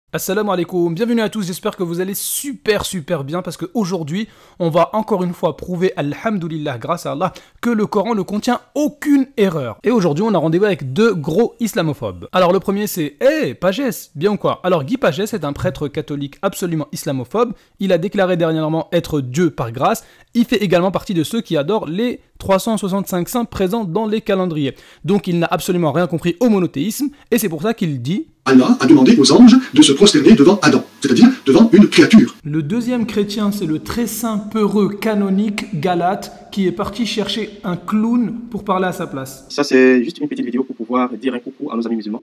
Assalamu alaikum, bienvenue à tous, j'espère que vous allez super bien parce qu'aujourd'hui on va encore une fois prouver, alhamdoulilah, grâce à Allah, que le Coran ne contient aucune erreur. Et aujourd'hui on a rendez-vous avec deux gros islamophobes. Alors le premier c'est, Pagès, bien ou quoi? Alors Guy Pagès est un prêtre catholique absolument islamophobe, il a déclaré dernièrement être Dieu par grâce, il fait également partie de ceux qui adorent les 365 saints présents dans les calendriers. Donc il n'a absolument rien compris au monothéisme et c'est pour ça qu'il dit Allah a demandé aux anges de se prosterner devant Adam, c'est-à-dire devant une créature. Le deuxième chrétien, c'est le très saint peureux canonique Galate qui est parti chercher un clown pour parler à sa place. Ça, c'est juste une petite vidéo pour pouvoir dire un coucou à nos amis musulmans.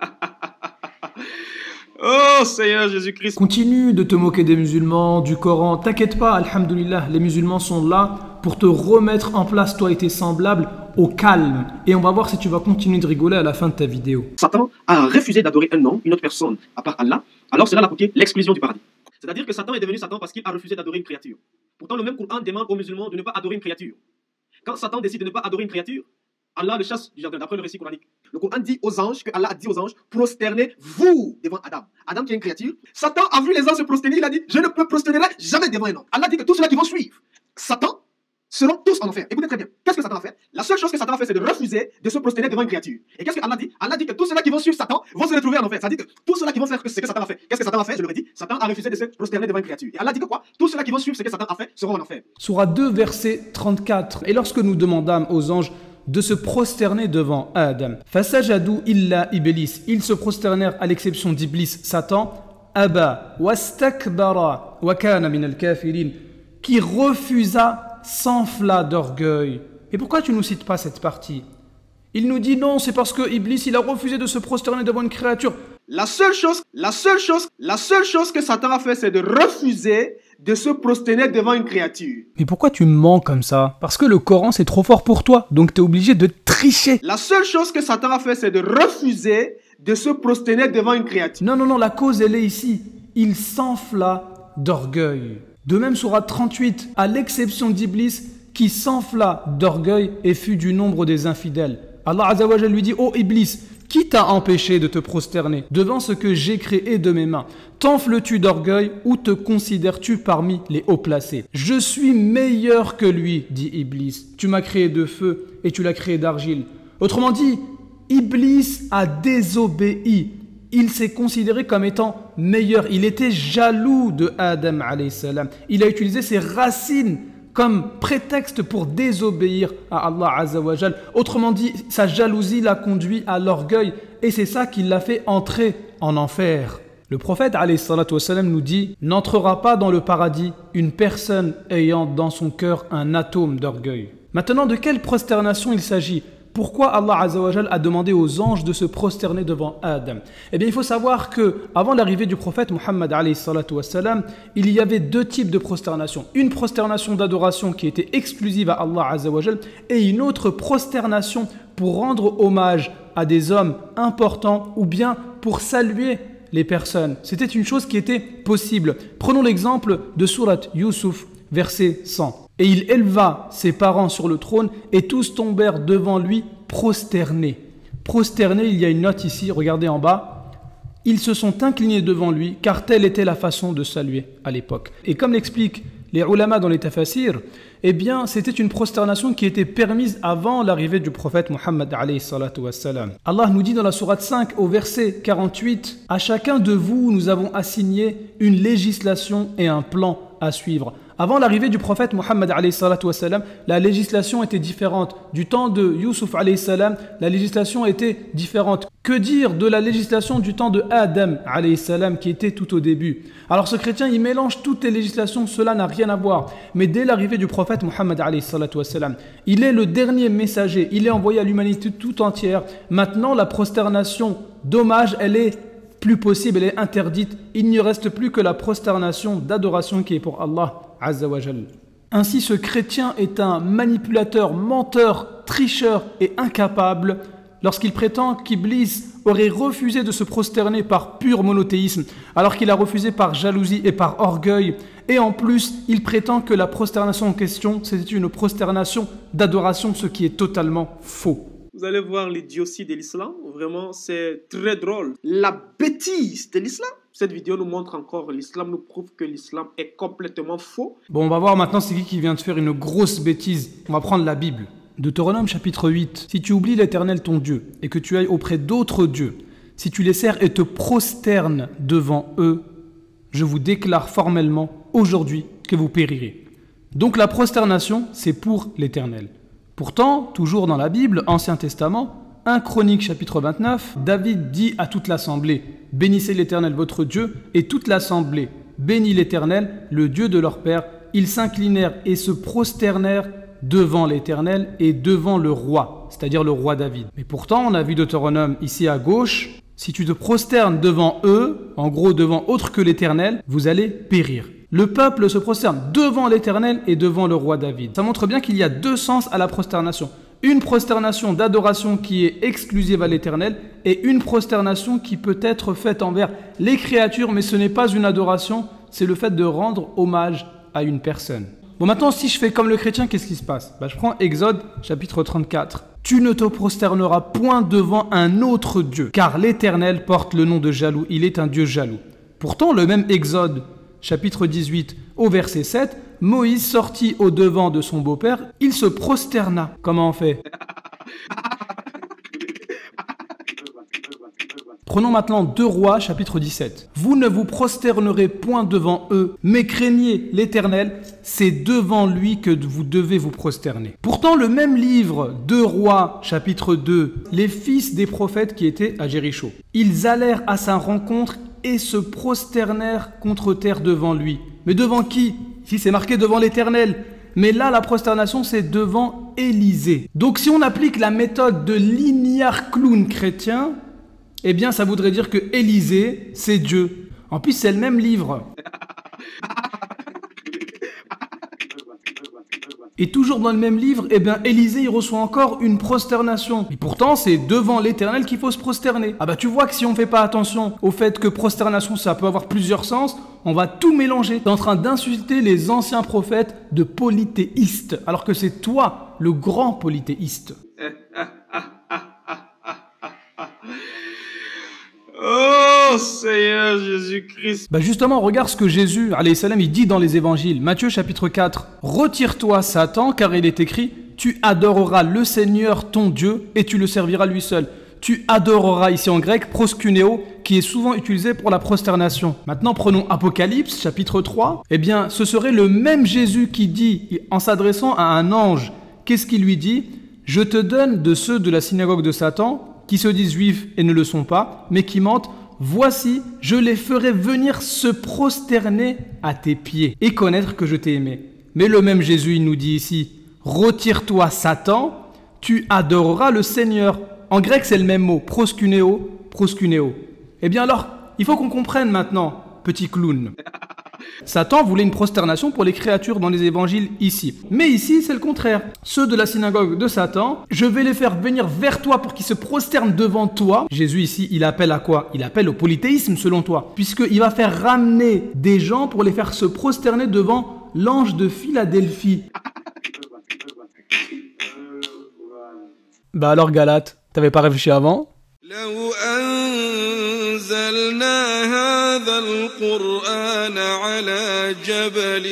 Oh Seigneur Jésus-Christ. Continue de te moquer des musulmans, du Coran. T'inquiète pas, alhamdoulilah, les musulmans sont là pour te remettre en place, toi et tes semblables, au calme. Et on va voir si tu vas continuer de rigoler à la fin de ta vidéo. Satan a refusé d'adorer un homme, une autre personne, à part Allah. Alors cela l'a coûté l'exclusion du paradis. C'est-à-dire que Satan est devenu Satan parce qu'il a refusé d'adorer une créature. Pourtant, le même Coran demande aux musulmans de ne pas adorer une créature. Quand Satan décide de ne pas adorer une créature, Allah le chasse du jardin, d'après le récit coranique. Le Coran dit aux anges, que Allah a dit aux anges, prosternez-vous devant Adam. Adam qui est une créature. Satan a vu les anges se prosterner, il a dit, je ne me prosternerai jamais devant un homme. Allah dit que tous ceux-là qui vont suivre Satan seront tous en enfer. Écoutez très bien, qu'est-ce que Satan a fait? La seule chose que Satan a fait, c'est de refuser de se prosterner devant une créature. Et qu'est-ce que Allah dit? Allah dit que tous ceux-là qui vont suivre Satan vont se retrouver en enfer. Ça dit que tous ceux-là qui vont faire ce que Satan a fait. Qu'est-ce que Satan a fait? Je le redis, Satan a refusé de se prosterner devant une créature. Et Allah dit que quoi? Tous ceux-là qui vont suivre ce que Satan a fait seront en enfer. Sourate 2, verset 34. Et lorsque nous demandâmes aux anges de se prosterner devant Adam, Fasajadu illa Iblis, ils se prosternèrent à l'exception d'Iblis, Satan, Aba, wastakbara, wa kana min al-kafirin, qui refusa, s'enfla d'orgueil. Et pourquoi tu ne nous cites pas cette partie? Il nous dit non, c'est parce que Iblis, il a refusé de se prosterner devant une créature. La seule chose que Satan a fait, c'est de refuser de se prosterner devant une créature. Mais pourquoi tu mens comme ça? Parce que le Coran, c'est trop fort pour toi, donc tu es obligé de tricher. La seule chose que Satan a fait, c'est de refuser de se prosterner devant une créature. Non, la cause, elle est ici. Il s'enfla d'orgueil. De même, sourate 38, à l'exception d'Iblis, qui s'enfla d'orgueil et fut du nombre des infidèles. Allah Azza wa Jalla lui dit, ô Iblis, qui t'a empêché de te prosterner devant ce que j'ai créé de mes mains? T'enfles-tu d'orgueil ou te considères-tu parmi les hauts placés? Je suis meilleur que lui, dit Iblis. Tu m'as créé de feu et tu l'as créé d'argile. Autrement dit, Iblis a désobéi. Il s'est considéré comme étant meilleur. Il était jaloux de Adam alayhi salam. Il a utilisé ses racines comme prétexte pour désobéir à Allah Azza wa Jal. Autrement dit, sa jalousie l'a conduit à l'orgueil et c'est ça qui l'a fait entrer en enfer. Le prophète alayhi salatu wa salam nous dit « N'entrera pas dans le paradis une personne ayant dans son cœur un atome d'orgueil. » Maintenant, de quelle prosternation il s'agit? Pourquoi Allah Azza wa Jal a demandé aux anges de se prosterner devant Adam? Eh bien, il faut savoir que avant l'arrivée du prophète Muhammad alayhi salatu wa salam, il y avait deux types de prosternation. Une prosternation d'adoration qui était exclusive à Allah Azza wa Jal et une autre prosternation pour rendre hommage à des hommes importants ou bien pour saluer les personnes. C'était une chose qui était possible. Prenons l'exemple de sourate Yusuf, verset 100. Et il éleva ses parents sur le trône et tous tombèrent devant lui prosternés. Prosternés, il y a une note ici, regardez en bas. Ils se sont inclinés devant lui car telle était la façon de saluer à l'époque. Et comme l'expliquent les ulama dans les tafasirs, eh bien c'était une prosternation qui était permise avant l'arrivée du prophète Muhammad alayhi salatu wassalam. Allah nous dit dans la sourate 5 au verset 48, « À chacun de vous nous avons assigné une législation et un plan à suivre. » Avant l'arrivée du prophète Muhammad alayhi salatu wassalam, la législation était différente. Du temps de Yusuf alayhi salam, la législation était différente. Que dire de la législation du temps de Adam alayhi salam qui était tout au début? Alors ce chrétien, il mélange toutes les législations, cela n'a rien à voir. Mais dès l'arrivée du prophète Muhammad alayhi salatu wassalam, il est le dernier messager, il est envoyé à l'humanité tout entière. Maintenant, la prosternation d'hommage, elle est plus possible, elle est interdite. Il n'y reste plus que la prosternation d'adoration qui est pour Allah Azza wa Jal. Ainsi, ce chrétien est un manipulateur, menteur, tricheur et incapable lorsqu'il prétend qu'Iblis aurait refusé de se prosterner par pur monothéisme, alors qu'il a refusé par jalousie et par orgueil. Et en plus, il prétend que la prosternation en question, c'est une prosternation d'adoration, ce qui est totalement faux. Vous allez voir l'idiotie de l'islam, vraiment c'est très drôle. La bêtise de l'islam. Cette vidéo nous montre encore, l'islam nous prouve que l'islam est complètement faux. Bon, on va voir maintenant c'est qui vient de faire une grosse bêtise. On va prendre la Bible. Deutéronome chapitre 8. Si tu oublies l'Éternel ton Dieu et que tu ailles auprès d'autres dieux, si tu les sers et te prosternes devant eux, je vous déclare formellement aujourd'hui que vous périrez. Donc la prosternation, c'est pour l'Éternel. Pourtant, toujours dans la Bible, Ancien Testament, 1 Chronique chapitre 29, David dit à toute l'assemblée, « Bénissez l'Éternel votre Dieu » et toute l'assemblée bénit l'Éternel, le Dieu de leur père. Ils s'inclinèrent et se prosternèrent devant l'Éternel et devant le roi, c'est-à-dire le roi David. Mais pourtant, on a vu Deutéronome ici à gauche, si tu te prosternes devant eux, en gros devant autre que l'Éternel, vous allez périr. Le peuple se prosterne devant l'Éternel et devant le roi David. Ça montre bien qu'il y a deux sens à la prosternation. Une prosternation d'adoration qui est exclusive à l'Éternel et une prosternation qui peut être faite envers les créatures, mais ce n'est pas une adoration, c'est le fait de rendre hommage à une personne. Bon, maintenant, si je fais comme le chrétien, qu'est-ce qui se passe? Je prends Exode, chapitre 34. « Tu ne te prosterneras point devant un autre Dieu, car l'Éternel porte le nom de jaloux, il est un Dieu jaloux. » Pourtant, le même Exode, chapitre 18, au verset 7, Moïse sortit au devant de son beau-père, il se prosterna. Comment on fait? Prenons maintenant 2 Rois, chapitre 17. Vous ne vous prosternerez point devant eux, mais craignez l'Éternel, c'est devant lui que vous devez vous prosterner. Pourtant, le même livre, 2 Rois, chapitre 2, les fils des prophètes qui étaient à Jéricho, ils allèrent à sa rencontre et se prosternèrent contre terre devant lui. Mais devant qui? Ici, c'est marqué devant l'Éternel. Mais là, la prosternation, c'est devant Élysée. Donc, si on applique la méthode de l'ignare clown chrétien, eh bien, ça voudrait dire que Élysée, c'est Dieu. En plus, c'est le même livre. Et toujours dans le même livre, eh bien, Élysée, il reçoit encore une prosternation. Et pourtant, c'est devant l'Éternel qu'il faut se prosterner. Ah bah, tu vois que si on ne fait pas attention au fait que prosternation, ça peut avoir plusieurs sens, on va tout mélanger. Tu es en train d'insulter les anciens prophètes de polythéistes, alors que c'est toi, le grand polythéiste. Oh Seigneur Jésus-Christ. Justement, regarde ce que Jésus, alayhi salam, il dit dans les évangiles. Matthieu chapitre 4. Retire-toi Satan, car il est écrit, tu adoreras le Seigneur ton Dieu et tu le serviras lui seul. Tu adoreras, ici en grec, proskuneo, qui est souvent utilisé pour la prosternation. Maintenant, prenons Apocalypse chapitre 3. Eh bien, ce serait le même Jésus qui dit, en s'adressant à un ange, qu'est-ce qu'il lui dit? Je te donne de ceux de la synagogue de Satan, qui se disent juifs et ne le sont pas, mais qui mentent, voici, je les ferai venir se prosterner à tes pieds et connaître que je t'ai aimé. Mais le même Jésus, il nous dit ici, retire-toi Satan, tu adoreras le Seigneur. En grec, c'est le même mot, proskuneo, proskuneo. Eh bien alors, il faut qu'on comprenne maintenant, petit clown. Satan voulait une prosternation pour les créatures dans les évangiles ici. Mais ici, c'est le contraire. Ceux de la synagogue de Satan, je vais les faire venir vers toi pour qu'ils se prosternent devant toi. Jésus ici, il appelle à quoi? Il appelle au polythéisme selon toi. Puisqu'il va faire ramener des gens pour les faire se prosterner devant l'ange de Philadelphie. Alors Galate, t'avais pas réfléchi avant? لو أنزلنا هذا القرآن على جبل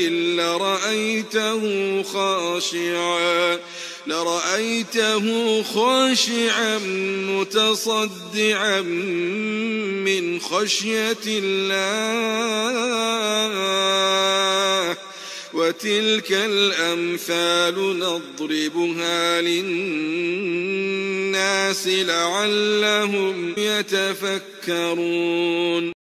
لرأيته خاشعا متصدعا من خشية الله وتلك الأمثال نضربها للناس لعلهم يتفكرون